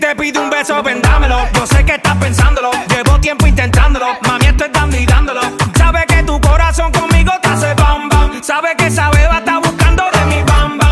te pide un beso, vendámelo. Yo sé que estás pensándolo, llevo tiempo intentándolo. Mami, esto es dando y